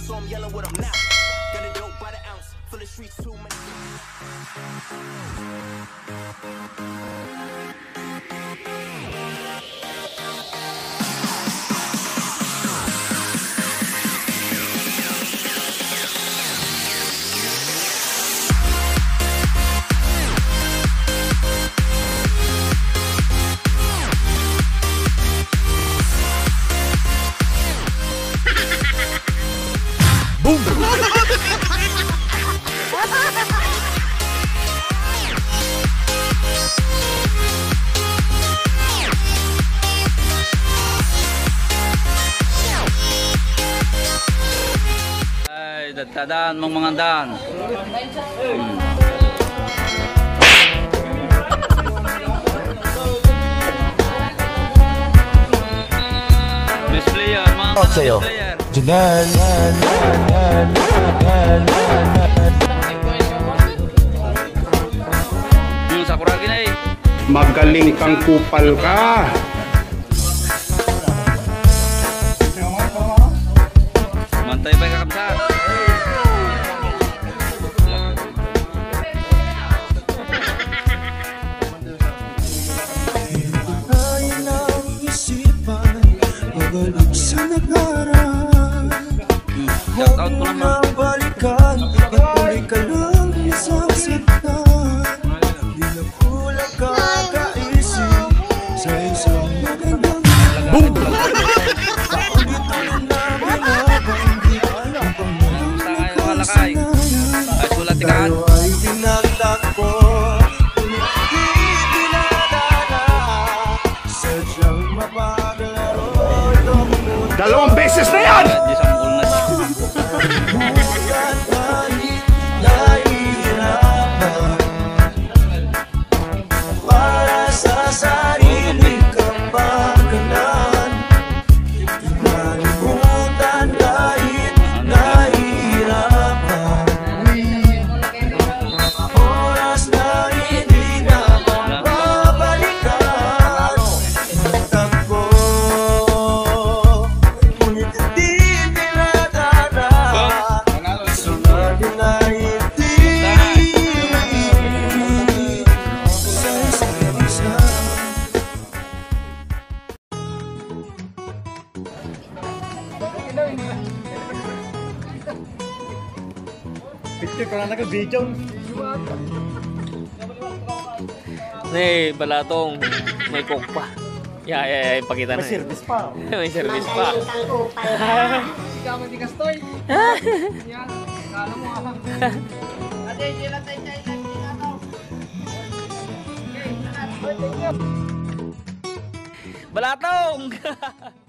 so I'm yelling what I'm not. Got a dope by the ounce, full of streets too many. Boom! Ay, datadaan mong mga daan. Best player, mga Out sa'yo. player. Jangan. Yung Sakuragi na eh. Magaling kang kupal ka. Mantay pa kakabsat. Ay ng isipan, pabalik sa nakaraan. Shout out ko naman. Balikan, ituloy ka lang nasasaktan. Di na ko lang kakaisip sa isang magandang Boom! paulit-ulit na binabanggit ang pangalan Sa kayo halakay. Ay, sulat tikahan. tayo ay tinatagpo. Hindi dinadana, sadyang mapaglaro itong mundo. 2 beses na yan! Di sampul na siya. At kahit nahihirapan, para sa sarili kang pagkanan, nalimutan kahit nahihirapan. Oras na hindi na mababalikan, tagpo, ngunit hindi tinatana. Sunod na hindi sa isa't isa. Picture ka na naka-video. Nih, balatong. May coke pa. Ya, pakita na. May service pa. May service pa. Balatong!